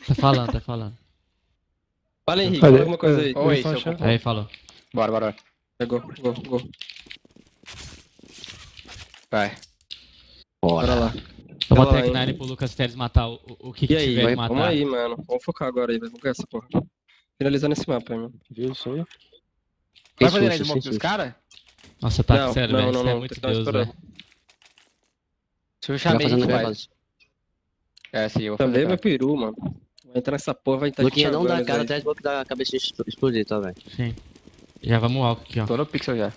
Tá falando, tá falando. Fala, Henrique, Cadê? fala alguma coisa aí. Oi, Seu seu- cocô. Aí, falou. Bora, bora. Go, go, go. Vai. Bora lá. Vamos Ela até lá, Nine pro Lucas Teles matar o que E aí, tiver de vamos matar. aí, mano. Vamos focar agora aí, velho. Vamos ganhar essa porra. Finalizando esse mapa aí, mano. Viu isso aí? Vai Sem fazer na susto, smoke sem dos susto. caras? Nossa, tá Não, sério, não, velho. não, Isso é não, muito tem que dar uma Deus, estourada. velho. Se eu Vai chamei, fazendo a gente bem, vai. base. É, sim, eu vou Também fazer. meu Cara. peru, mano. Vai entrar nessa porra, vai entrar Luquinha não dá Chavanes cara aí. até a smoke da cabeça explodir, tá, velho? Sim. Já vamos alto aqui, ó. Tô no pixel já.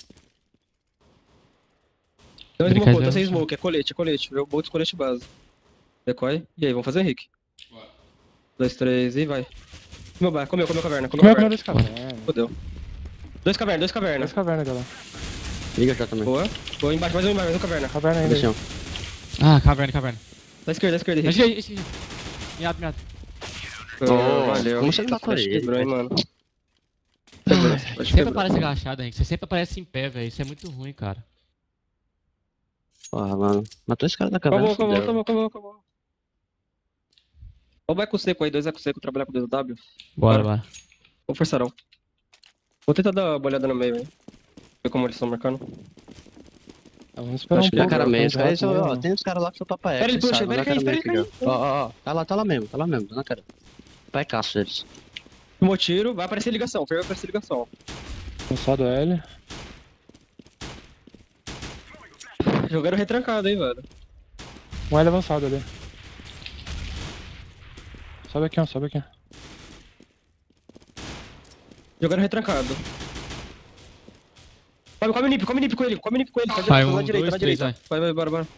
Não, Ele smoke, quer tá sem ver? smoke, é colete, é colete. Eu boto colete base. Decoy. E aí, vamos fazer, Henrique? 2, 3 e vai. Meu bar, comeu caverna, comeu Como é que não caverna. desse caverna? Fodeu. Dois caverna. Desse caverna, galera. Liga já também. Boa. Boa, embaixo, mais um caverna. Caverna ainda. Deixa Ah, caverna, caverna. Da esquerda, Henrique. Esse. Miado, miado. Oh, valeu. como você não Tá matou ele, quebrou, hein, mano. Sempre aparece agachado, Henrique. Você sempre aparece em pé, velho. Isso é muito ruim, cara. Porra, mano. Matou esse cara da caverna. Acabou. Ó o eco seco aí, 2 eco seco, trabalhar com 2W. Bora. Vou forçar não. Vou tentar dar uma olhada no meio, hein. Ver como eles estão marcando. Vamos esperar Acho um que pouco. é cara meio. Tem os caras lá que são papai. Espera ele puxa, espera ele cair. Ó. Tá lá mesmo, tá na cara. Pai caço eles. Tomou tiro, vai aparecer ligação, vai aparecer ligação. Cansado L. Jogaram retrancado, hein, velho. Um L avançado ali. Sobe aqui. Jogaram retrancado. Come nip com ele. Vai, Tá na 1, 2, direita, 3, vai. Vai, bora.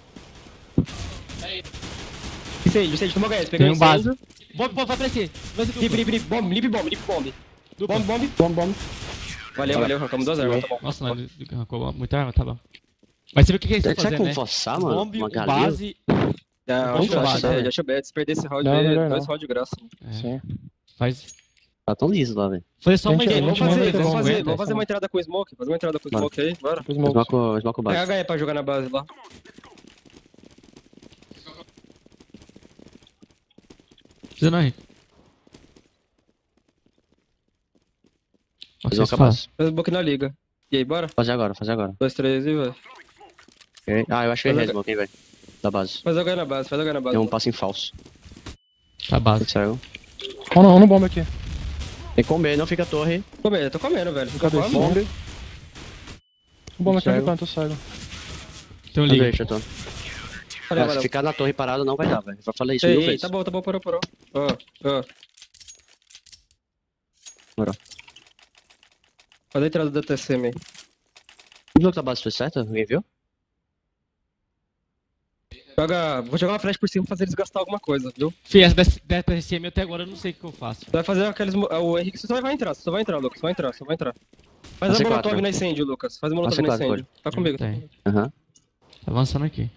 Incêndio, tomou HS, Tem pegou um base. incêndio. Bomb, vai aparecer. Vai ser dupla. Nip bomb. Dupla. Valeu, arrancamos 2 armas, tá bom. Nossa, não, ele arrancou muita arma, tá bom. Mas você viu o que eles estão Será que fazendo, né? vamos forçar, mano? Bomb, Uma o galinha? base... Acho base, bad, acho bad. Se perder esse round Não, aí, melhor 2 não. rounds de graça. É, Sim. faz... Tá tão liso lá, velho. Fazer só uma Gente, ideia, Vamos não vai ter como fazer aguentar, uma entrada com smoke. Fazer uma entrada com Bora. smoke aí, bora. Smoke Pega base. HE pra jogar na base lá. Precisa não, Henrique. Smoke base. Faz smoke na liga. E aí, bora? Fazer agora. 2, 3 e vai. Ok. Ah, eu acho que é smoke, hein, velho. Da base. Faz HE na base. Tem um passo em falso. Tá base. Saiu. Olha no bomba aqui. Tem que comer, não fica torre. Tô comendo, velho. Cabeça. Bombe. O bomba aqui Cego. no canto, eu saio. Tem um Não liga. deixa, tô. Se ficar na torre parado não vai dar, velho. Já falei isso mil Ei, vezes. tá bom, parou. Ó. Bora. Faz a entrada da TCM aí. O jogo da base foi certo? Alguém viu? Vou jogar uma flash por cima pra fazer eles gastar alguma coisa, viu? Fih, essa da TCM até agora eu não sei o que eu faço. Vai fazer aqueles. O Henrique só vai entrar, Lucas. Vai entrar. Faz a C4, molotov né? no incêndio, Lucas. Faz a molotov no C4, incêndio. Tá comigo. Tem. Aham. Tá avançando aqui.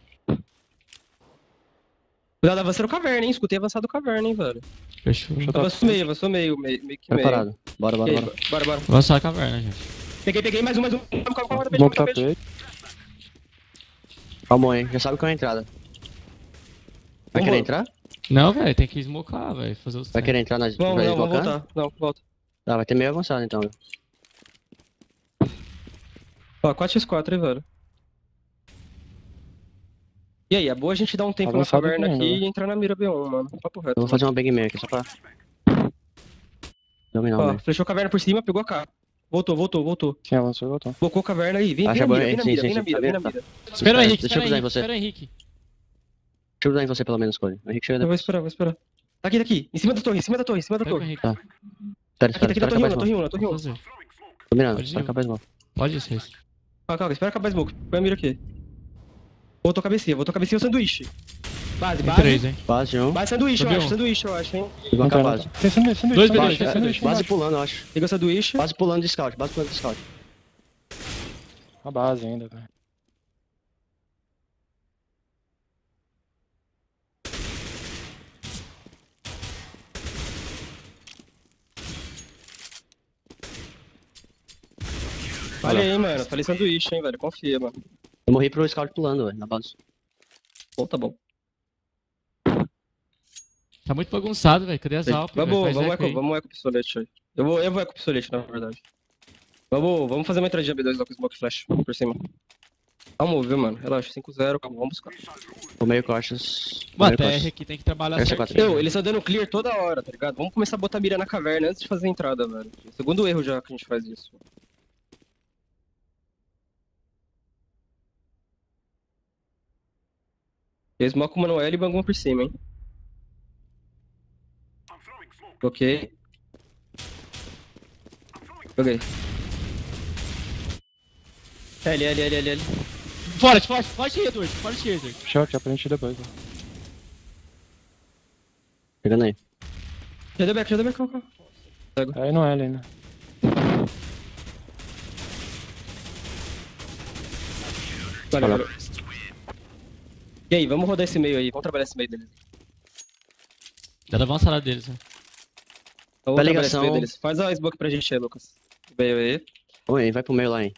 Cuidado, avançando caverna, hein? Escutei avançado caverna, hein, velho. Fechou. Avançou meio que meio. Preparado. Bora. E aí, bora. Avançar a caverna, gente. Peguei, mais um. Calma, Smoke tapete. Calma aí, já sabe qual é a entrada. Vai Vamos. querer entrar? Não, velho, tem que smocar, velho. Fazer os Vai querer entrar nas. Vamos vai voltar. desblocar? Não, volta. Tá, vai ter meio avançado então. Ó, 4x4, hein, velho. E aí, é boa a gente dar um tempo Avançado na caverna ainda, aqui né? e entrar na mira B1, mano. Papo reto. Eu vou fazer uma bang meio aqui só pra. Dominar o Ó, meio. flechou a caverna por cima, pegou a K. Voltou. Sim, avançou e voltou. Blocou a caverna aí. Vem Acha na bom, mira, hein? Sim, vem na tá mira. vendo? Espera o Henrique, Deixa eu cruzar em você. espera o Henrique. Deixa eu cruzar em você pelo menos, Cole. O Henrique chega Eu vou depois. esperar. Tá aqui. Em cima da torre. Pega o Henrique. Espera, Aqui na acabar torre 1, a smoke. na torre 1. Vou fazer. Dominando, Pode ir. espera acabar a smoke. Pode ir, vocês. Calma, espera acabar a smoke. Põe a mira aqui. Voltou a cabecinha, o sanduíche. Base. Tem 3, hein. Base um. Base sanduíche, Subiu. eu acho, hein. Desblocar a base. Tem sanduíche, Dois sanduíche, B2, sanduíche, sanduíche. Base pulando, eu acho. Pegou sanduíche. Base pulando de scout. A base ainda, velho. Falei, hein, mano. Falei sanduíche, hein, velho. Confia, mano. Eu morri pro scout pulando, velho, na base. Bom, tá bom. Tá muito bagunçado, velho. Cadê as Alp, velho? Vamos, Faz vamos, eco aí. vamos eco pistolete aí. Eu vou eco pistolete, na verdade. Vamos fazer uma entradinha B2 lá com smoke flash por cima. Dá um move, viu, mano? Relaxa, 5-0, calma, vamos buscar. O meio costas. Mano, TR aqui tem que trabalhar Essa é certinho. quatro. Meu, eles estão dando clear toda hora, tá ligado? Vamos começar a botar mira na caverna antes de fazer a entrada, velho. Segundo erro já que a gente faz isso. Eu smoke o Manuel e bangam por cima, hein? Ok. Joguei. L. Forte, Edward. Forte, Edward. Fechou aqui, pra gente ir depois. Né? Pegando aí. Já deu back, calma. Aí no L ainda. Valeu. E aí, vamos rodar esse meio aí, vamos trabalhar esse meio deles. Já dá avançada deles, né? Vamos Vai trabalhar ligação. esse meio deles. Faz a smoke pra gente aí, Lucas. Veio aí. Oi, vai pro meio lá, hein.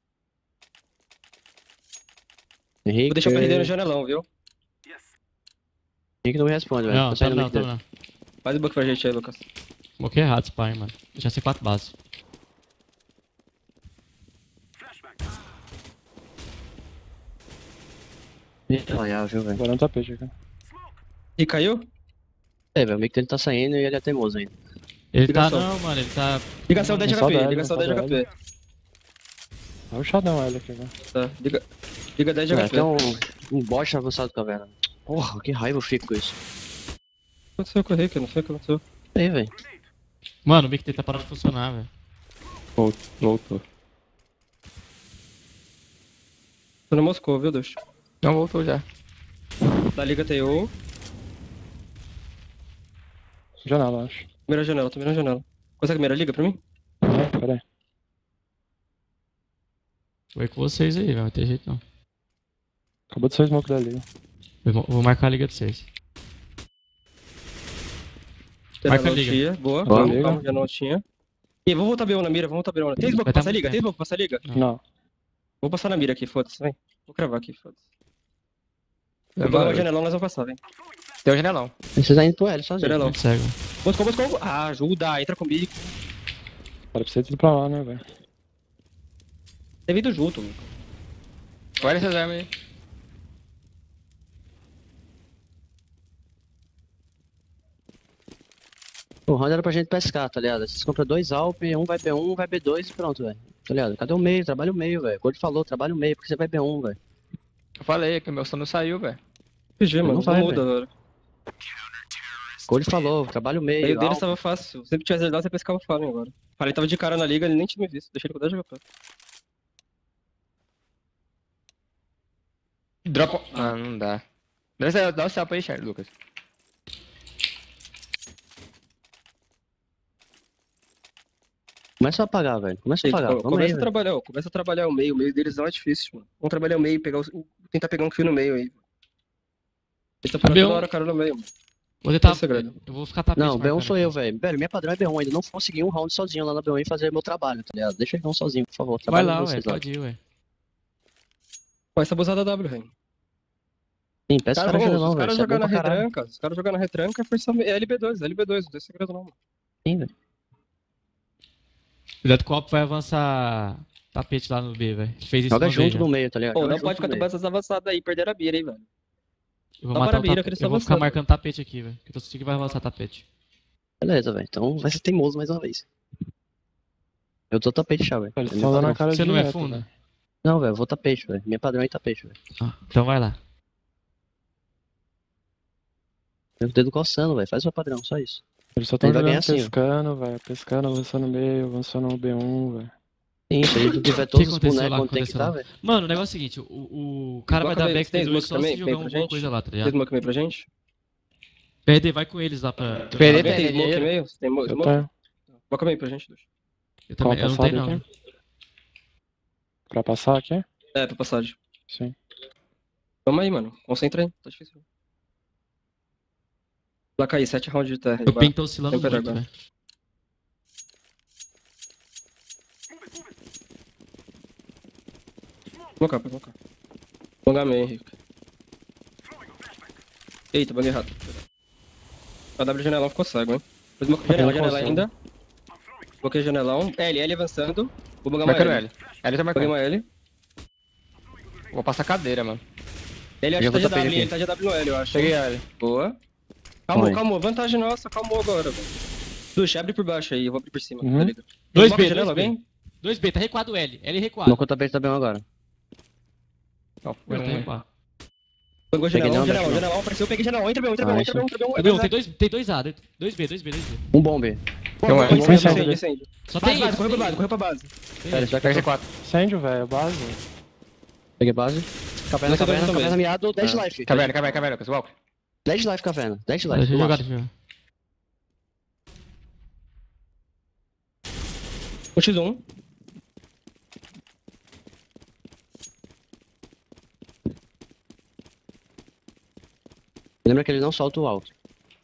Henrique. Vou deixar pra render no janelão, viu? Henrique não me responde, velho. Não, Tô saindo não, muito dele. não. Faz smoke pra gente aí, Lucas. Smoke errado esse pai, mano. Deixa C4 base. Viu, velho. Agora no tapete aqui. E caiu? É, velho, o meio que ele tá saindo e ele é teimoso ainda. Ele Ligação. tá, não, mano. Ele tá... Ligação 10 de Só HP, dele, ligação só 10 de dele. HP. Olha o Shadão L aqui, velho. Tá, liga 10 de É, HP. tem um bot avançado com a caverna. Porra, que raiva eu fico com isso. O que aconteceu com o Rick? Não sei o que aconteceu. Aí, velho. Mano, o Mic tá parado de funcionar, velho. Voltou. Tô no Moscou, viu, Deus? Não voltou já. Da liga TO. Janela, acho. Primeira janela, tô mirando janela. Consegue mirar liga pra mim? É, pera aí. Vou ir com vocês aí, velho. Não vai ter jeito não. Acabou de sair o smoke da liga. Vou marcar a liga de vocês. Marca a liga. Tinha. Boa, Boa. calma, Liga. calma, já não tinha. E vamos voltar B1 na mira, vamos voltar B1 na... Tem smoke Vai pra tá passar liga? muito Tem smoke pra passar liga? Não. Vou passar na mira aqui, foda-se, vem. Vou cravar aqui, foda-se. Vai Vou pegar uma embora. janelão, nós vamos passar, vem. Tem o janelão. Vocês tá indo pro L sozinho. Janelão. Muito cego. Moscou. Ah, ajuda, entra comigo. Para pra você ir pra lá, né, velho? Tem vindo junto, mano. Olha essas armas aí. O round era pra gente pescar, tá ligado? Vocês compram 2 Alp, um vai B1, um vai B2 e pronto, velho. Tá ligado? Cadê o meio? Trabalha o meio, velho. O Code falou, trabalha o meio, porque você vai B1, velho. Eu falei que o meu som não saiu, velho. PG, mano, não vai, muda, velho. O Code falou, trabalha o O meio. meio deles Alp. tava fácil. Se ele tivesse ajudado, você pescava o Fallen agora. O Fallen tava de cara na liga, ele nem tinha me visto. Deixei ele com 10 de HP. Dropa. Ah, não dá. Dá o sapo aí, Charlie, Lucas. Começa a apagar, velho. Começa a apagar. Vamos aí, Começa a velho. trabalhar, ó. Começa a trabalhar o meio deles não é difícil, mano. Vamos trabalhar o meio, tentar pegar um kill no meio aí. Eles estão pegando B1. toda hora cara no meio, mano. Vou tentar... Esse é o segredo. Eu vou ficar tapete. Não, B1 marcando sou aqui. eu, velho. Velho, minha padrão é B1 ainda. Não consegui um round sozinho lá na B1 e fazer meu trabalho, tá ligado? Deixa ele sozinho, por favor. Vai Trabalha lá, com ué. vocês lá. Pode ir, ué. Pô, essa abusada W, velho. Sim, peça Cara, cara os janelão, velho. caras Isso é bom jogando na pra caralho. retranca, os caras jogando na retranca, força é LB2, não tem segredo não, mano. Sim, velho. Cuidado que o Alp vai avançar tapete lá no B, velho. Ele fez isso Joga uma junto vez já. no meio, tá ligado? Pô, Joga não junto pode ficar no meio. tomando essas avançadas aí, perder a mira, hein, velho. Eu vou Só matar para o a mira, tapete. que eles Eu vou estão ficar avançando. marcando tapete aqui, velho. Porque eu tô sentindo que vai avançar tapete. Beleza, velho. Então vai ser teimoso mais uma vez. Eu tô tapete já, velho. Eles É estão meu dando a padrão. cara Você não é direto, fundo? velho. Não, velho, eu vou tapete, velho. Minha padrão é tapete, velho. Ah, então vai lá. Meu dedo coçando, velho. Faz o padrão, só isso. Eles só estão Ele vai ganhar jogando assim, ó. pescando, velho. Pescando, avançando no meio, avançando no B1, velho. Sim, se a gente não tiver todos os aconteceu lá? bonecos onde tem que Aconteceu lá? estar, velho. Mano, o negócio é o seguinte. O cara vai Coloca dar meio- back tem T2 smoke só também? se jogar Vem pra alguma gente? coisa lá, tá Tem ligado? smoke meio pra gente? PRD, vai com eles lá pra... PRD Alguém tem tem smoke dinheiro. meio? Você tem Eu smoke? tenho. Coloca meio pra gente, Deus. Eu também, eu não Qual tenho passada não. aqui? Pra passar aqui? É, pra passagem. Sim. Vamos aí, mano. Concentra aí, tá difícil. Lá cair, 7 rounds de terra. O ping tá oscilando Sempre muito, agora. velho. Vamos cá. Longa meio, Henrique. Eita, banguei errado. A W janelão ficou cego, hein. Depois smoke janela ainda. Bloqueei janelão. L avançando. Vou bugar uma Marcando L. L. L tá Buguei marcando. uma L. Vou passar cadeira, mano. Ele acho Eu que tá vou de tapar W, ele ele tá de W no L, eu acho. Peguei L. Boa. Calmou, Oi. calmou. Vantagem nossa, calmou agora, velho. Dush, abre por baixo aí, eu vou abrir por cima. Uhum. Tá ligado? 2B, Smoke janela, 2B. alguém? 2B, tá recuado L. L recuado. Não conta aberto tá bem agora. Ó, Tá foi um. recuado. Pegou Peguei janelão, não, janelão, não. janelão, apareceu, peguei janelão. Entra bem, entra bem, Ah, entra bem, entra bem. Cadê um? Tem 2A. 2B. Um bombe. Tem um L. Incêndio, incêndio. Só Base, tem base, isso. correu pra base, correu pra base. Pera, será que Pega eu tô... C4. Incêndio, velho, base. Peguei base. Caverna, Não, caverna, também. caverna miado, 10 life. Caverna, pessoal. 10 life, caverna. 10 life. Deixa eu no jogar, máximo. deixa eu jogar. Um X1. Lembra que ele não solta o alto.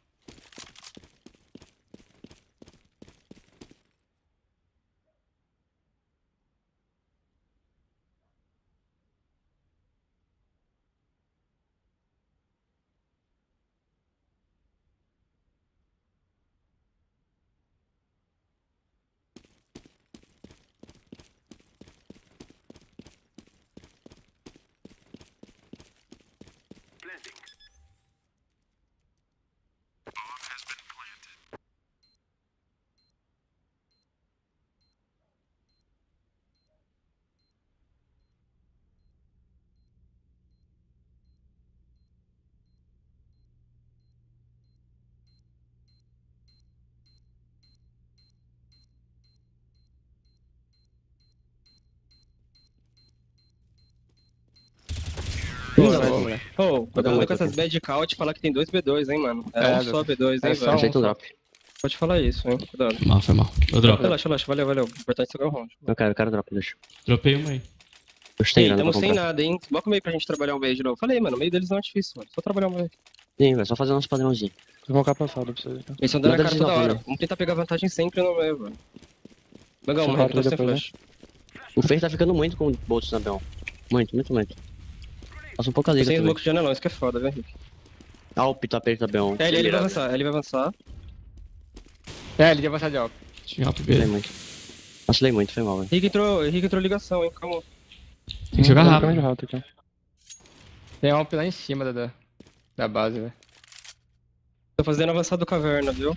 Ô, cuidado muito com essas aqui. bad count e falar que tem 2 B2, hein, mano. É É, um só B2, hein, é só velho. Aceita o drop. Pode falar isso, hein. Cuidado. Foi mal. Eu dropo. Relaxa, valeu. O importante é segurar o round. Eu quero drop, deixa. Dropei uma aí. Eu tenho Ei, grana pra tamo sem comprar. nada, hein. Bota o meio pra gente trabalhar um meio de novo. Falei, mano, o meio deles não é difícil, mano. Só trabalhar um meio. Sim, velho, só fazer nosso padrãozinho. Vou colocar passado pra vocês. Tá? Eles estão dando a Nada cara de toda desafio, hora. né? Vamos tentar pegar vantagem sempre no meio, velho. Bagão, Deixa eu uma falar recta sem depois, flash. O Fer tá ficando muito com o bolts na Bel. Muito. Passa um pouco a liga Sem também. smoke de janelão, isso que é foda, velho, Henrique. Alp tá aperto da Bel. Ele vai avançar, ele vai avançar. É, ele ia avançar de alto. Tinha up Vacilei B. muito. Vacilei muito, foi mal, velho. Henrique entrou ligação, hein, calma. Tem que jogar Caminho de rápido. rato aqui. Tem alp lá em cima da base, velho. Tô fazendo avançar do caverna, viu?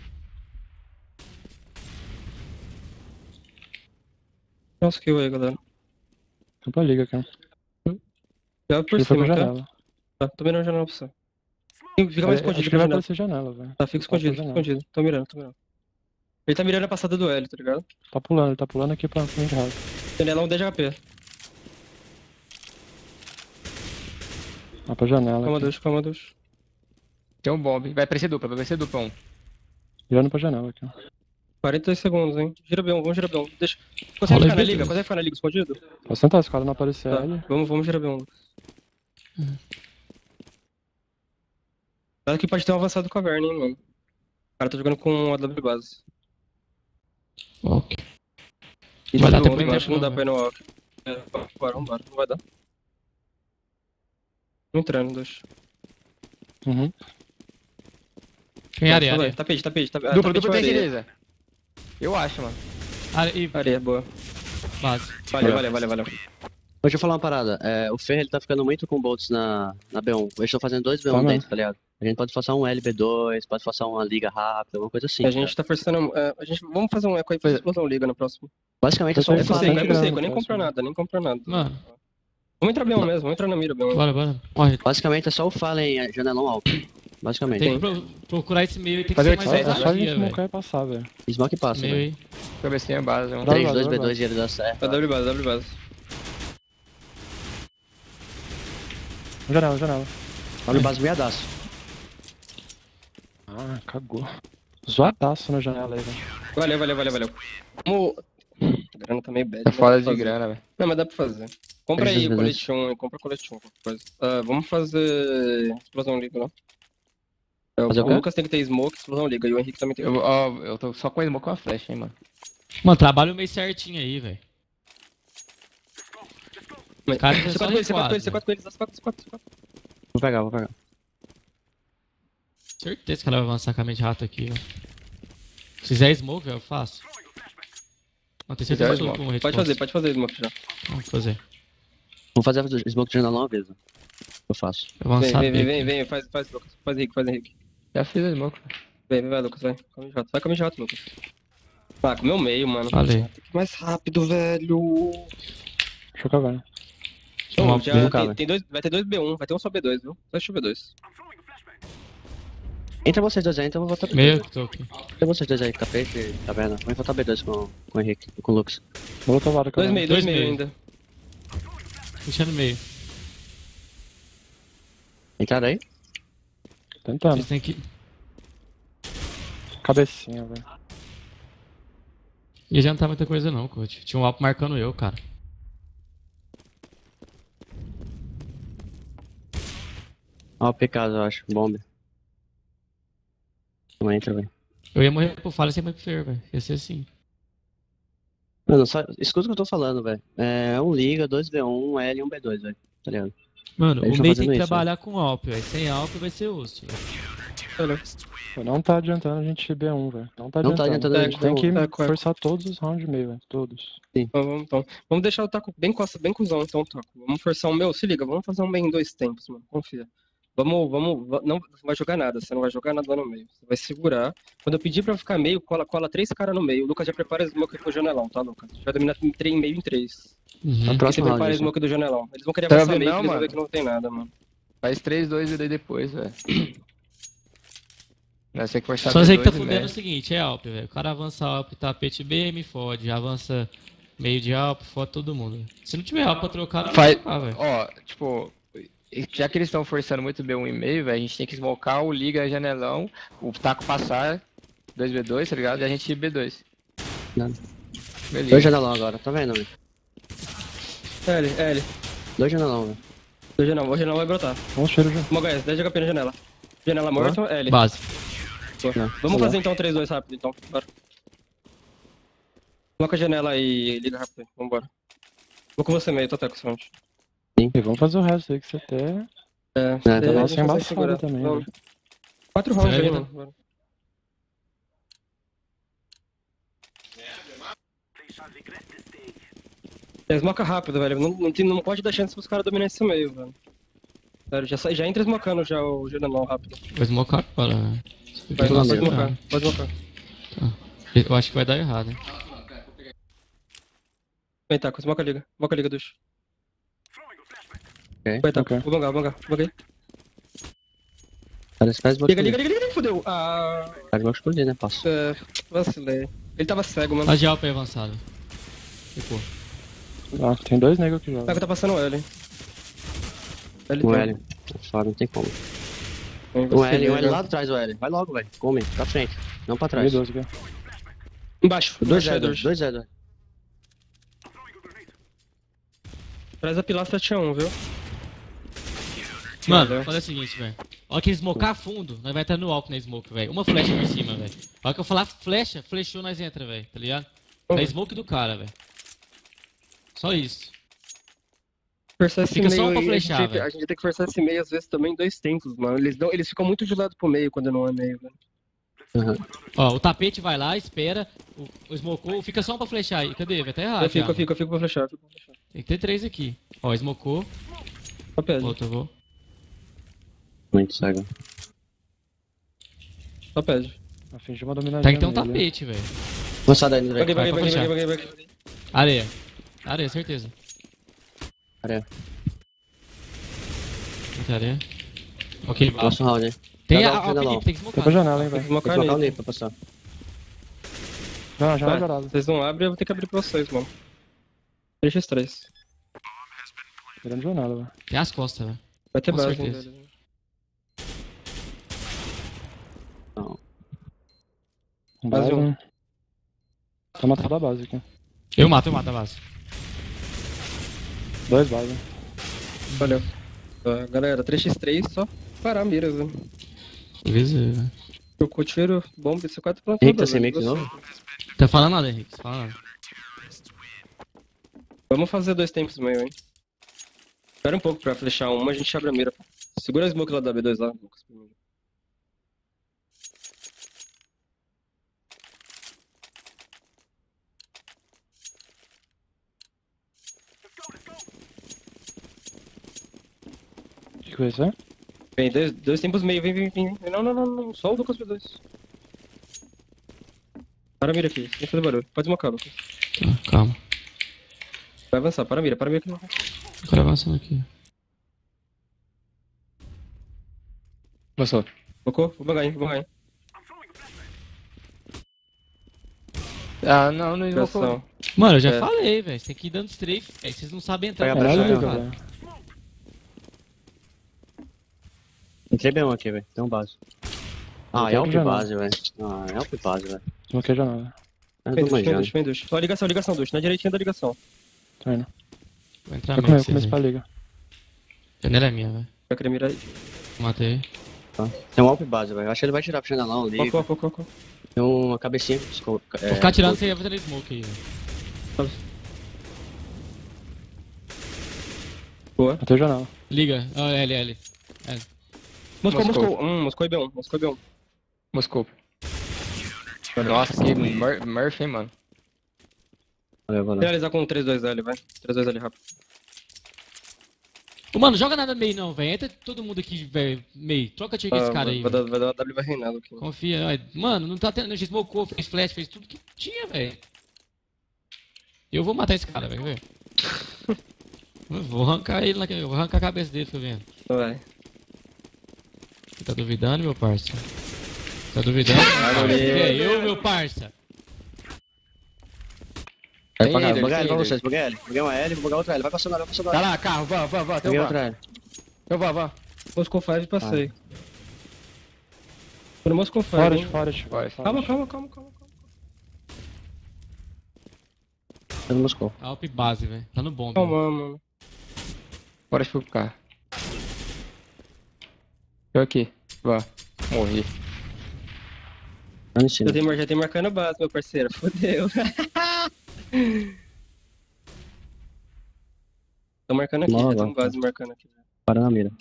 Dá uns kills aí, galera. Tô pra liga aqui. Já por Ele foi cima, pra tá? janela. Tá, tô mirando a janela pra você. Fica mais Acho escondido que pra vai janela. aparecer janela, velho. Tá, fica escondido, janela. escondido. Tô mirando. Ele tá mirando a passada do L, tá ligado? Ele tá pulando aqui pra caminho de rato. Janelão 10 HP. Vai pra janela. aqui. Calma, Deus. Tem um bomb. Vai ser dupla um. Virando pra janela aqui. 42 segundos, hein? Gira B1, vamos girar B1. Deixa. Rola Consegue ficar na aí, liga? beleza. Consegue ficar na liga escondido? Posso tentar, se o cara não aparecer Tá, ali. vamos girar B1. Cuidado que pode ter um avançado do caverna, hein, mano. O cara tá jogando com a W base. Ok. E Vai dar todo tempo mundo, nem acho que não dá tempo, pra ir no walk. Vambora, não vai dar. Não entrando, deixa. Uhum. Tem areia, Só vai. areia. Tapete. Dupla Tapete tem ou areia? certeza. Eu acho, mano. Areia e Areia, boa. base. Valeu. Deixa eu falar uma parada. O Fer, ele tá ficando muito com bolts na B1. Eles estão fazendo 2 B1 Tá, dentro, tá ligado? A gente pode forçar um LB2, pode forçar uma liga rápida, alguma coisa assim. A tá gente ligado? tá forçando. Vamos fazer um eco aí pra explosão liga no próximo. Basicamente é só um Eu É sei, Fallen. possível, grana, nem próximo. comprou nada. Mano, Vamos entrar B1 mesmo, vamos entrar na mira B1. bora. Corre. Basicamente é só o Fallen janelão alto. Basicamente. Tem que procurar esse meio e tem que Fazer ser mais oito, É só a gente ousadia, velho. smokear e passar, velho. Smoke passa, Meio velho. aí. Cabecinha base. Um. Dá 3, lá, 2 dá lá. B2 e ele dá certo. Tá, W base. Janela. Abre base meadaço. Ah, cagou. Zoadaço na janela aí, velho. Valeu. Vamos. A grana tá meio bad. Tá mas foda dá de pra fazer. grana, velho. Não, mas dá pra fazer. Compra aí Beleza. colete 1 e compra colete 1, qualquer coisa. Vamos fazer explosão liga, não? Fazer o O quê? Lucas tem que ter smoke, explosão liga, e o Henrique também tem que ter. Eu tô só com a smoke com a flash, hein, mano. Mano, trabalha o meio certinho aí, velho. Mas- cara, Você só quatro com eles, recuado, você quatro com eles. Vou pegar. Certeza que ela vai avançar com a mente rato aqui, velho. Se fizer smoke, velho, eu faço. Não, tem certeza que eu tô com o Pode fazer, Smoke já. Vamos fazer. Vamos fazer smoke de janela uma vez, né? Eu faço. Eu vou avançar Vem, faz, Lucas. Faz Henrique. Já fiz a smoke. Vai, Lucas, vai. Come jato, Lucas. Ah, comeu meio, mano. Falei. Tem que ir mais rápido, velho. Deixa eu cagar, né? Uma Já B, cara. tem dois, vai ter 2 B1, vai ter um só B2, viu? Só deixa o B2. Entra vocês dois aí, então eu vou voltar B2. Meio que tô aqui. Entra vocês dois aí, tapete e taverna. Vamos voltar B2 com o Henrique e com o Lux. Vou outro lado, cara. 2 Dois meio meio. ainda. Deixa no meio. Entraram aí? Tentando. Vocês têm que... Cabecinha, velho. E já não tá muita coisa não, coach. Tinha um Alpo marcando eu, cara. Ó, o picado, eu acho. Bomba. Não entra, velho. Eu ia morrer pro Falha sem morrer pro Fer, velho. Ia ser assim. Mano, só escuta o que eu tô falando, velho. É um Liga, 2v1, um L e um B2, velho. Tá ligado? Mano, Eles o tão meio tem fazendo que isso, trabalhar com Alp, velho. Sem Alp vai ser osso, velho. Pô, não tá adiantando a gente ir B1, velho. Não tá Não tá adiantando. adiantando a A gente gente tem que B1. forçar todos os rounds de meio, velho. Todos. Vamos deixar o taco bem costa, bem cuzão, então, taco. Vamos forçar o meu. Se liga, vamos fazer um meio em 2 tempos, mano. Confia. Não vai jogar nada, você não vai jogar nada lá no meio. Você vai segurar. Quando eu pedir pra ficar meio, cola 3 caras no meio. O Lucas já prepara a smoke pro janelão, tá, Lucas? Já vai dominar em meio em 3. Uhum. No E você próximo prepara a round. smoke do janelão. Eles vão querer Tá avançar vendo meio, não, porque eles vão ver mano? que não tem nada, mano. Faz 3, 2 e daí depois, velho. Nós tem que forçar Só sei que tá B2 e fudendo é o médio. seguinte, é Alp, velho. O cara avança Alp, tapete B, me fode. Avança meio de Alp, fode todo mundo. Se não tiver Alp pra trocar, não vai Faz... trocar, velho. Ó, tipo... Já que eles estão forçando muito B1 e meio, velho, a gente tem que smocar o liga janelão, o taco passar, 2v2, tá ligado? E a gente ir B2. Nada. Beleza. 2 janelão agora, tá vendo, velho? L. 2 janelão, velho. O janelão vai brotar. Vamos cheiro já. Uma HS, 10 HP na janela. Janela morta, L. Base. Boa. Não, Vamos tá fazer então 3-2 rápido, então. Bora. Coloca a janela e liga rápido aí. Vambora. Vou com você meio, tô até com o sound. E vamos fazer o resto aí que você tem. É, tá daí a nossa, gente consegue embaçado segurar. também, Vamos. velho. 4 rounds aí, Pega, mano. Bora. Smoca rápido, velho. Não pode dar chance pros caras dominarem esse meio, velho. Sério, já entra smocando já o janelão rápido. Vou smocar agora, velho. Vai, Pelo pode amor de smocar, pode smocar. Eu acho que vai dar errado, hein. Vem, tá, smoca a liga. Smoca a liga, ducho. Ok. Vai, tá, Ok. vou bangar. Banguei. Cara, esse faz smoke. Liga, fudeu. Ah, Faz smoke explodir, né? Passo. vacilei. Ele tava cego, mano. Faz de Alp aí avançado. Ficou. Ah, tem 2 negros aqui já. Tá, que tá passando o L, hein. Um tem. L. Foda, não tem como. Vem, Um vacilei, L, um L já. lá atrás do L. Vai logo, velho. Come, pra frente. Não pra trás. B12 aqui. Embaixo. 2 Embaixo, L, 2 L. Traz a pilastra tinha um, viu? Mano, Valeu. fala o seguinte, velho. A hora que smocar a fundo, nós vai estar no Alp na smoke, velho. Uma flecha por cima, velho. A hora que eu falar flecha, flechou, nós entra, velho. Tá ligado? Na smoke do cara, velho. Só isso. Forçar esse Fica só meio um pra aí, flechar, a velho. gente tem que forçar esse meio às vezes também em 2 tempos, mano. Eles ficam muito de lado pro meio quando não é meio, velho. Ó, o tapete vai lá, espera. O smocou, fica só um pra flechar aí. Cadê? Vai tá errado. Eu fico Thiago. pra flechar. Tem que ter 3 aqui. Ó, smocou. Só pede. Outro eu vou. Muito cego. Só pede. Ah, fingi uma dominadinha. Tem que ter um nele. tapete, velho. Vamos sair daí, velho. Baguei. pra Areia. Areia, certeza. Areia. Muita areia. Ok, vai. Próximo round, hein. Tem Tá a bom, Alp, tem que Foi smocar. pra janela, hein, Tem que velho. Vou smocar colocar o nele. Ney pra passar. Não, já Vai, é varado. vocês não abrem, eu vou ter que abrir pra vocês, mano. 3x3. Virando janela, velho. Tem as costas, velho. Vai ter Com base, certeza. velho. Base, um. Tá matando a base aqui. Eu mato a base. 2 bases. Valeu. Galera, 3x3, só parar a mira, velho. Beleza, velho. Trocou tiro, bomba, isso 4 pra Henrique, tá sem mix de novo? Tá falando nada, Henrique. Tá falando nada. Vamos fazer 2 tempos meio, hein. Espera um pouco pra flechar uma, a gente abre a mira. Segura a smoke lá da B2 lá, Lucas. que vai ser? Vem, dois tempos meio, vem. Não. Só o Lucas B2. Para a mira aqui, sem fazer barulho. Pode desmocar, Lucas. Tá, calma. Vai avançar, para a mira aqui. O cara avançando aqui. Passou. Focou? Vou bangar, hein. Ah, não invocou. Pressão. Mano, eu já É. falei, velho. Você tem que ir dando strafe. Vocês não sabem entrar. Pega pra pra Caralho, jogar, cá, liga, cara. velho. Entrei bem aqui, velho. Tem um base. Ah, é Eu Alp já não. base, velho. Ah, é Alp base, velho. Desmoquei janela. É Vem do manjando. dush. Só ligação, dush. Na direitinha da ligação. Tô indo. Vou entrar Vai mesmo. comer, começo pra liga. Janela é minha, velho. Vai querer mirar aí. Matei. Tá. Tem um Alp base, velho. Acho que ele vai tirar pro janelão ali. Focou. Tem uma cabecinha que Vou ficar tirando, você vai fazer smoke aí, velho. Boa. Matei janela. Liga. Ó, L. Moscou. Moscou e B1. Moscou. Nossa, que Murphy, hein, mano. Valeu. Finalizar com 3-2L, vai. 3-2L rápido. Ô, mano, joga nada meio não, velho. Entra todo mundo aqui, velho. Meio. Troca tiro com esse cara aí. Vai velho. dar uma W vai Reinaldo aqui. Confia. Ai, mano, não tá tendo. A gente smocou, fez flash, fez tudo que tinha, velho. Eu vou matar esse cara, velho. Eu vou arrancar ele na. Eu vou arrancar a cabeça dele, tô vendo. Vai. Você tá duvidando, meu parça? Tá duvidando? É eu, meu parça. Vai Tem pra cá, líder, vou bugar tem L pra líder. vocês. Buguei L. Buguei uma L, vou bugar outra L. Vai passando L. Tá lá, carro, vá. Tem Buguei um outra vá. L. Eu vá. Moscou 5 passei. Tô no Moscou 5, hein? Forest. Calma. Tá no Moscou. Alp base, velho. Tá no bomb. Calma, mano. Bora pro carro. Eu aqui. Vá. Morri. Tá em cima. Já tem marcando a base, meu parceiro. Fodeu. Tô marcando aqui, Não, já não. tem base marcando aqui. Para na mira.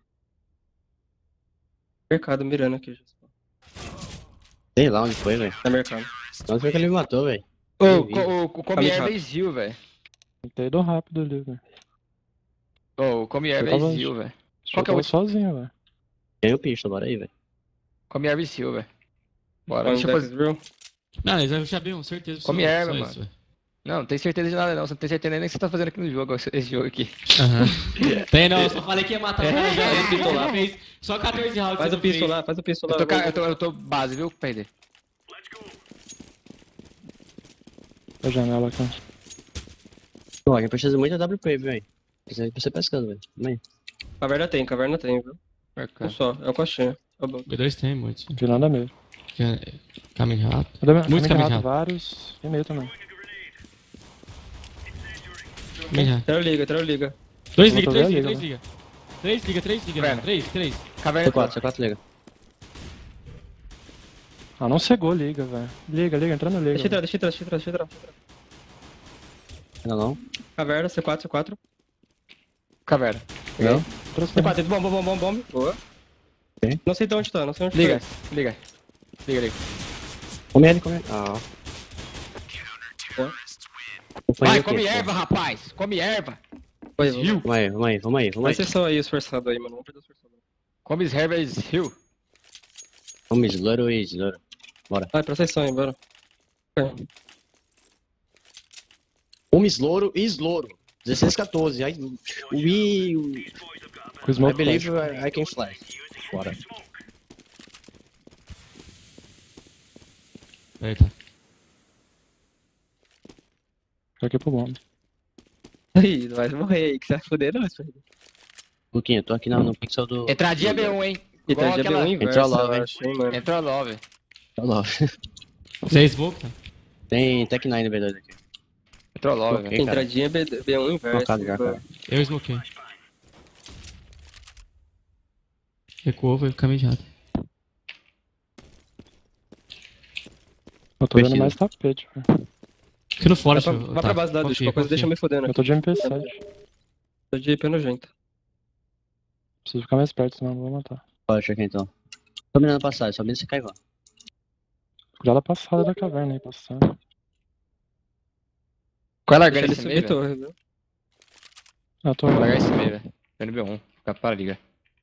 Mercado mirando aqui. Já. Sei lá onde foi, velho. Tá mercado. Onde foi que ele me matou, velho? O Come Tá Air Heal, velho. Tentei do rápido ali, velho. O Come Air Eu tava- Heal, velho. Qual que é o sozinho, velho. Tem o pisto, bora aí, velho. Come Air Heal, velho. Bora, Onde deixa eu é fazer. que viu? Não, eles vão puxar bem, certeza. Come só erva, isso, mano. velho. Não tem certeza de nada não. Você não tem certeza nem o que você tá fazendo aqui no jogo, esse jogo aqui. Aham. Tem não, eu só falei que ia matar o cara já. Faz o pistol lá. Fez só 14 rounds. Faz você o pistol não lá, faz o pistol lá. Eu tô base, viu, perder. A janela aqui. Pô, alguém precisa muito da WP, velho. Precisa de você pescando, velho. Vem. Caverna tem, viu? Um só, é o coxinha. Tá bom. B2 tem muitos. Vi nada mesmo. Caminho rápido. Muito caminho rato, rápido. vários. E meio também. Caminho rápido. Traiu liga. 2 Vou liga, ver a 3 liga, liga, 3 liga. 3 liga, 3 liga, Velho. 3. Caverna C4 liga. Ah, não cegou, liga, velho. Liga, entra no liga. Deixa entrar. Ainda não. Caverna, C4. Caverna. Não? Trouxe C4, bom. Boa. Ok. Não sei de onde tá. Liga. Come L. Ah. Boa. Vai, come erva, rapaz. Come erva. Foi, Heal. Vamos aí. Vai ser só aí esforçado aí, mano. Vamos perder o esforçado. Come erva heal. Vamos, Sluro. Vai, pra sessão aí, bora. Slouro e Slouro. 16-14. I Com o smoke believe I can fly. Bora. Eita. Tô aqui pro bomb. Aí, vai morrer aí, que você vai foder nós, velho. Luquinha, tô aqui no pixel do... Entradinha B1, hein. Eita, Igual já deu um aquela... inverso, Entrou lá, eu velho. acho, hein, mano. Entrou love. Tá lá. Você é smoke, tá? Tem Tech 9 B2 aqui. Entrou love, Ok, velho. cara. Entradinha B1 inverso. Trocado já, cara. Eu smokei. Recuou, foi caminho rápido. Eu tô vendo Preciso. mais tapete, velho. Aqui no Forest. Vai pra base da deixa, qualquer coisa deixa eu me fodendo Eu aqui. tô de MP7. Tô de IP nojento. Preciso ficar mais perto, senão eu vou matar. Pode aqui então. Tô mirando passagem, só mirando se cai lá. Cuidado a passada da caverna aí, passando. Qual é a Deixa largando ele esse subir meio, velho? torre, viu? Eu tô... Vou largar esse meio, velho. NB1. Fica para liga.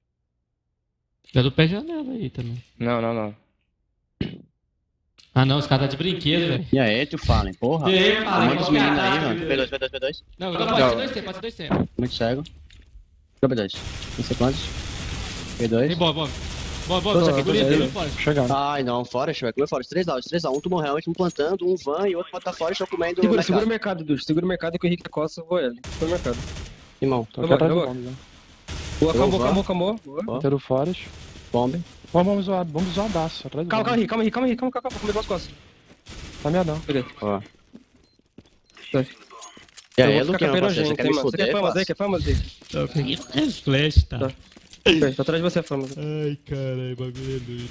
Já do pé janela aí também. Não. Ah não, os caras tá de brinquedo, velho. E aí, tu Fallen, porra. E aí, Tem Fallen, muitos qual que é a meninos aí, taxa, mano. velho? P2, P2. Não, pode ser dois tempos, pode ser dois tempos. Muito cego. B2. Não sei quantos. P2. Tem bom. Bom, Todos aqui, bonito, todos bonito, Forest. Chegando. Ai, não, Forest, velho. Comer Forest. 3 lados, 3 a 1. Tu morreu, um plantando, um van e outro pode estar Forest, eu comendo. Segura o mercado, Dudu. Segura o mercado que o Henrique Costa, eu vou ele. Segura o mercado. Irmão, Tô Eu aqui vou, atrás eu do vou. bomb, né? Boa, acabou. Boa. Ó. Inteiro Forest. bombe. Vamos zoadaço. Atrás do Calma, bomb. Henrique, calma. Comer as costas. Tá meadão. Peguei. Ó. Vai. E aí, Eu vou ficar Luquinha, parceiro, você perogento, quer hein, me mano. Você quer fuder, fama aí? parceiro? Quer fama aí? Eu peguei mais flash, tá? Tá. Tô atrás de você, fama. Ai, caralho, bagulho é doido.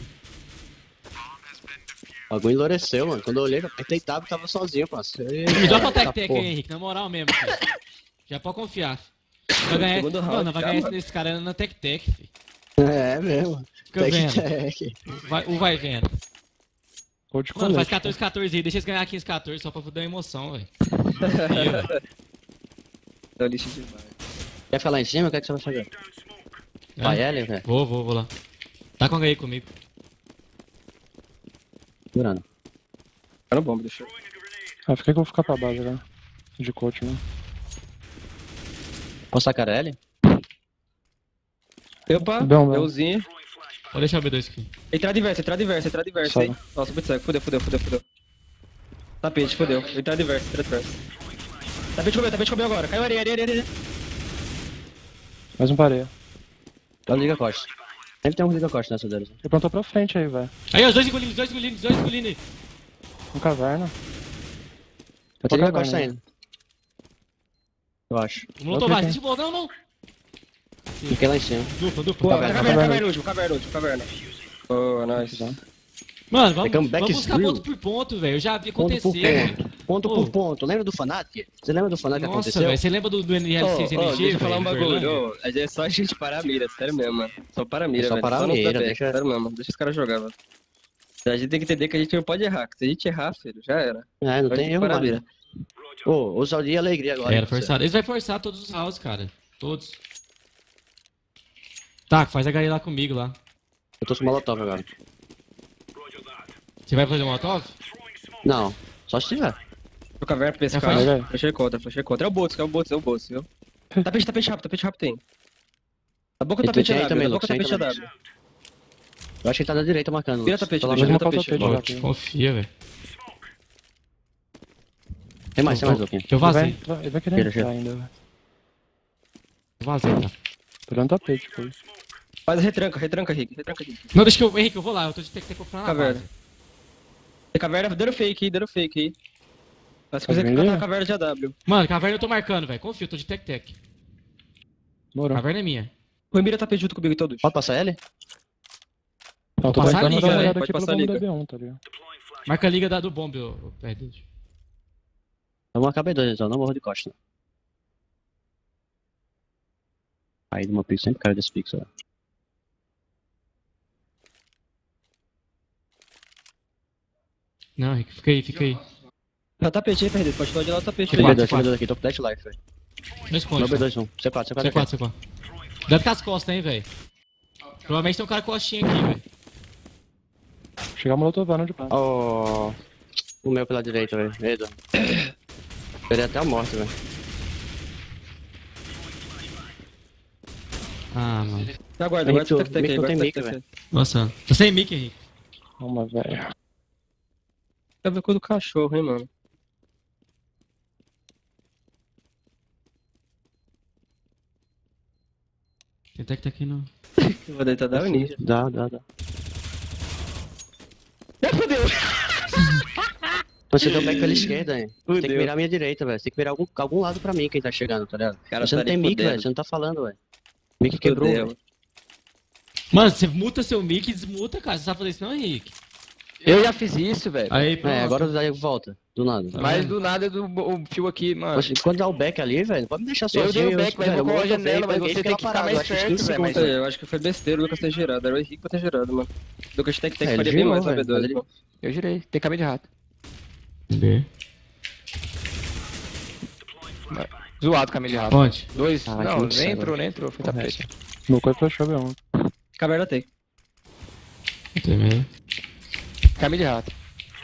O bagulho enloureceu, mano. Quando eu olhei, apertei tab, tava sozinho, parceiro. Me dá pra Tá, tec-tec porra. aí, Henrique, na moral mesmo, filho. Já pode confiar. Vai ganhar, Segundo round, mano, vai já, ganhar mano. nesse cara na tec-tec, filho. É mesmo. Fica vendo. Tec-tec. Vai vendo. Cold Mano, faz Connect. 14-14 aí, deixa eles ganhar 15-14 só pra dar uma emoção, velho. Tá lixo demais. Quer ficar lá em cima? O que é que você vai fazer? É? Vai, L, velho. Vou lá. Tá com aí comigo. Segurando. Tá no bomba, deixa eu. Ah, fica que eu vou ficar pra base agora. De coach, né? Posso sacar L? Opa, Bom. euzinho. Vou deixar o B2 aqui. Entrada inversa, Sobe. hein. Nossa, muito cego. Fudeu. Tapete, fudeu. Entrada inversa. Tapete comeu agora. Caiu areia. Mais um pareia. Então liga Costa. Sempre tem um liga Costa nessa deles. Ele plantou pra frente aí, velho. Aí, os dois engolindo aí. Um caverna. Eu tenho liga caverna, Costa né? ainda. Eu acho. O molotov Ok, vai, ok. de boa, não. Fiquei lá em cima. Dupla. Boa, Caverna. caverna. Oh, nice. Mano, Pegamos back vamos buscar drill. ponto por ponto, velho. Eu já vi Ponto por acontecer. ponto. Ponto Ô. por ponto. Lembra do Fnatic? Você lembra do Fnatic que Nossa, aconteceu? velho, você lembra do NL 6 NG? Deixa eu falar um velho, bagulho. Berlândia? Ô, é só a gente parar a mira, sério mesmo, mano. Só para a mira, Só velho. parar a não mira, dá back, deixa- sério mesmo. Deixa os caras jogar, velho. A gente tem que entender que a gente não pode errar. Que se a gente errar, filho, já era. É, não Pode tem erro, parar a mano. mira. Ô, usa o dia e alegria agora. Era parceiro. forçado. Eles vão forçar todos os rounds, cara. Todos. Tá, faz a HE lá comigo lá. Eu tô com molotov agora. Você vai fazer um molotov? Não, só se tiver. O caverna pra pescar. faz, velho. Flechei contra. É o Bots, viu? Tapete rápido tem. A boca E tapete tem é aí também, W, a boca Lucas, tem tapete é também. W. Eu acho que ele tá da direita marcando. Vira tapete, Pelo deixa amor eu de ver Vamos o botar o tapete. tapete já aqui. Confia, velho. Deus. Tem mais, Luquinha. Eu vazei. Ele vai querer Tira, entrar tira. ainda, velho. Eu vazei, tá? Tô olhando o tapete, pô. Faz a retranca, Rick. Não, deixa que eu. Henrique, eu vou lá. Eu tô de ter que comprar na Caverna. base. Tem caverna dando fake aí. Mas se Tá você vendo catar aí? a caverna de AW. Mano, caverna eu tô marcando, velho. Confia, eu tô de tec-tec. Morou. Caverna é minha. O Emira tapete junto comigo, então, Dudu. Pode passar L? Não, tô passar a tentando liga, dar uma né? olhada Pode aqui pelo passar a bombe da liga. B1, tá ligado? Marca a liga do bombe, ô Pedro. Vamos acabar dois, então. Não morro de costa. Aí de uma pixel, sempre cara desse pixel. Não, Henrique, fica aí. Tá tapete aí, perdido. Pode de lá o tapete. Fica aí. quatro, B2 aqui, tô com dash life, velho. Não esconde. Não, tá? B2 não. C4 aqui. C4. Cuidado com as costas, hein, velho. Provavelmente tem um cara costinha aqui, velho. Chegar molotovando de pá. Oh, o meu pela direita, velho. Eita. Perdi até a morte, velho. Ah, mano. Aguarda, Henrique, aguarda o tec-tec aí. Henrique não tem Aguarda o mic, tec-tec. Nossa. Tô sem mic, Henrique. Calma, velho. Quer ver com o do cachorro, hein, mano. Tem tec aqui no. Eu vou deitar da ninja. Dá. Fudeu! Você deu back pela esquerda, hein? Tem que Fudeu. mirar a minha direita, velho. Tem que mirar algum lado pra mim, quem tá chegando, tá ligado? Cara, Você tá não tem ali mic, fudendo. velho. Você não tá falando, velho. Mic quebrou, Fudeu. velho. Mano, você muta seu mic e desmuta, cara. Você sabe fazer isso não, Henrique? Eu já fiz isso, velho. Aí, pronto. É, agora daí volta. Do nada. Mas do nada o fio aqui, mano. Poxa, quando dá o back ali, velho, não pode me deixar sozinho. Eu dei o back, mas velho, eu vou com a morro, janela, mas peguei, você fiquei tem que lá ficar parado, mais acho uns perto, 15 velho, segundos, mas- velho. Eu acho que foi besteira o Lucas ter girado. Era o Henrique pra ter girado, mano. O Lucas tec-tec É, ele faria bem girou, mais na velho, B2, mas ele- mano. Eu girei. Tem caminho de rato. B. Zoado caminho de rato. Ponte. Dois. Ah, não, muito nem cego. entrou. Foi tapete. Meu coi flechou B1. Caverna tem. Tem meio. Caminho de rato.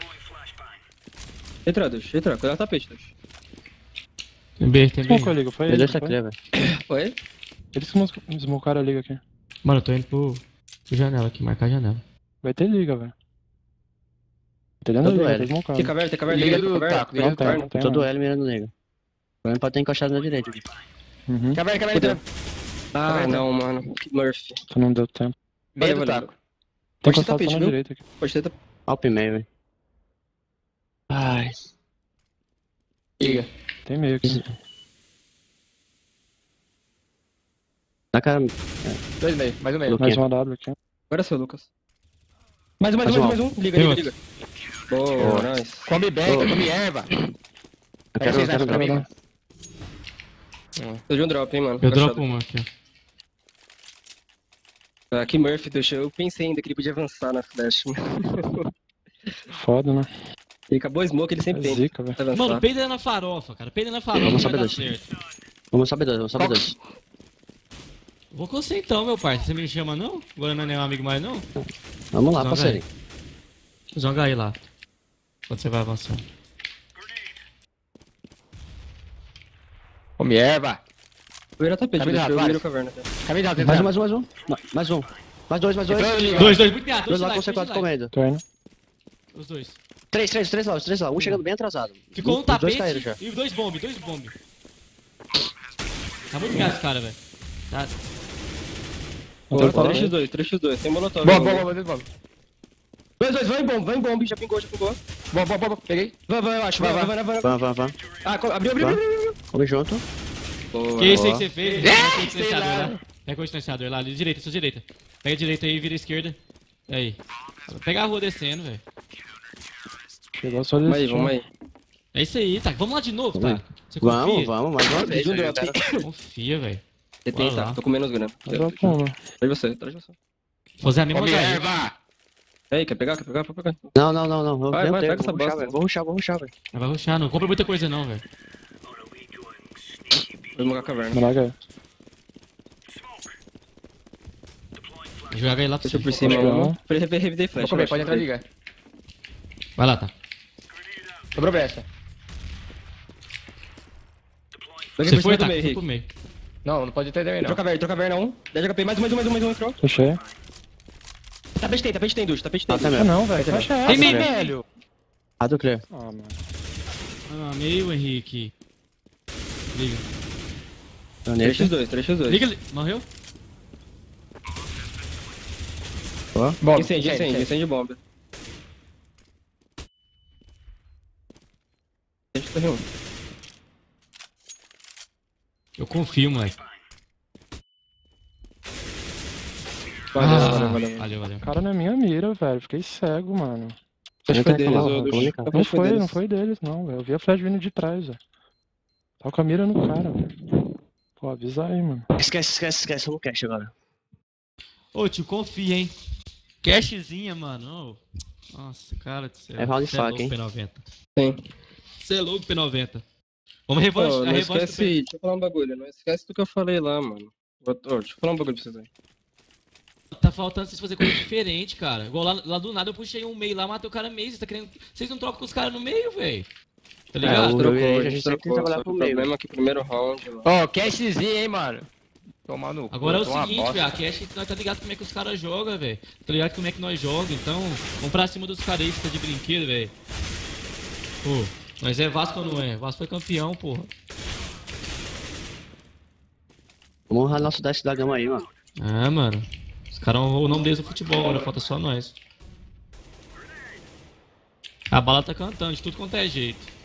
Entra, Dush, entra. Cuidado com o tapete, Dush. Tem B, tem B. Smocou a liga, foi Tem ele. dois tá Foi? clear, velho. Oi? Eles que smocaram a liga aqui. Mano, eu tô indo pro janela aqui, marcar a janela. Vai ter liga, velho. Tá dentro da Todo liga, L. tá smocando. Tem caverna, tem caverna. Liga tem do caverna. taco, liga Não do tem, taco. não tem. Todo não. L mirando nega. O M pode ter encaixado na direita aqui. Uhum. Caverna, Fudeu. caverna. Ah, não, mano. Que Murphy. Só não deu tempo. Meio do Valeu, taco. Tem Pode ter encostado tapete, só na viu? direita aqui. Pode ter tapete. Alp meio, velho. Ai. Liga. Tem meio aqui. Na cara. 2 meio, mais um meio. Luquinha. Mais uma W aqui. Agora é seu, Lucas. Mais um, Mais um. mais um. Liga, Tem liga, liga. Boa, nice. Come back, come erva. Eu Pega quero, vocês quero, pra mim, quero. mano. Eu de um drop, hein, mano. Eu Agachado. dropo uma aqui, ó. Ah, que Murphy, Dush. Eu pensei ainda que ele podia avançar na flash. Foda, né? Ele acabou a smoke, ele sempre É tem. zica, velho. Avançar. Mano, peida na farofa, cara. Peida na farofa, Vamos vai saber dar dois. certo. Vamos saber dois, vamos saber dois. Vou com você então, meu parceiro. Você me chama não? Agora não é nenhum amigo mais não? Vamos lá, Joga parceirinho. Joga aí lá. Quando você vai avançar. Come erva. Vira tapete, Caminho Dush. de Eu rato, viro vários. caverna. Tá? Caminho de rato, Mais um, entra. mais um, mais um. Mais um. Mais dois, mais dois. Entrou, liga. Dois, muito piada. Dois lá com C4 comendo. Tô indo. Os dois. Três lá. Um chegando bem atrasado. Ficou um Os dois tapete caíram já. e dois bombe. Tá muito piada esse cara, velho. Tá. Boa, Boa. 3x2, 3x2. Tem molotov. Boa, né? boa, boa, boa. 2, vai em bomb. Já pingou. Boa, boa, boa. Peguei. Vai, eu acho. Vai. Vamos. Ah, abriu. Vamos junto. Boa. Que isso aí que você fez? Pega o sei silenciador lá. lá. Pega o silenciador lá, ali, direita, sua direita. Pega a direita aí, vira a esquerda. Aí. Pega a rua descendo, velho. Chegou só Vamos aí, desse vamos aí. É isso aí, tá? Vamos lá de novo, Vamos tá? Você confia? Vamos, mais uma vez. De um velho. drop. Confia, velho. Você tem, Bora tá? lá. Tô com menos grana. Dá pra uma. Traz você. Fazer a mesma Come coisa. erva. Aí, quer pegar? Pode pegar. Não. Eu Vai, dei um vai, tempo, pega essa vou rushar, bosta. velho. Vou rushar, velho. Não vai rushar, não compra muita coisa não, velho. Vou smocar a caverna. Malaga. Joga aí lá pra Deixa eu você. por cima. Acho que não. Revidei Vou flash. comer, pode entrar e ligar. Vai lá, tá. Sobrou brecha. Você foi, tá? meio, Foi Rick. pro meio. Não pode entender também, não. Entrou caverna 1. 10 HP, mais um, entrou. Fechei. Tapete tem, Dush, tapete tem. Ah, tá Ah, mesmo. não, velho. Fecha essa, Tem meio, velho. velho. Ah, do clear. Ah, mano. Ah, meio, Henrique. Liga. Tô nesse. 3x2. Liga ali. Morreu? Bom, Incende bomba. Deixa eu correr um. Eu confio, moleque. Valeu. O cara na minha mira, velho. Fiquei cego, mano. Acho que foi Entra aí, deles, calma, ô, vamos Dush. ligar. Acho que deles. Não foi deles, não, velho. Eu vi a flash vindo de trás, velho. Tava com a mira no cara, velho. Pô, avisa aí, mano. Esquece. Vamos cash agora. Ô, tio, confia, hein. Cashzinha, mano. Ô. Nossa, cara do céu. É round Cê faca, louco, hein. P90. Tem. Você é louco, P90. Vamos revanche, Pô, a não revanche esquece, deixa eu falar um bagulho, não esquece do que eu falei lá, mano. Deixa eu falar um bagulho pra vocês aí. Tá faltando vocês fazer coisa diferente, cara. Igual lá do nada eu puxei um meio lá, matei o cara meio. Vocês tá querendo. Vocês não trocam com os caras no meio, velho. Tá ligado? o- Trocou, a a gente gente sempre tem que trocou, trabalhar só que pro o meio, problema é que o primeiro round, mano. Ó, cashzinho, hein, mano. Tomar no cu. Agora é o tô uma seguinte, bosta. velho, a Cash, nós tá ligado como é que os caras jogam, velho. Tá ligado como é que nós jogamos, então vamos pra cima dos caras aí que tá de brinquedo, velho. Pô, nós é Vasco ou não é? Vasco foi campeão, porra. Vamos honrar nosso dash da gama aí, mano. Ah, mano. Os caras o nome deles no futebol, agora falta só nós. A bala tá cantando, de tudo quanto é jeito.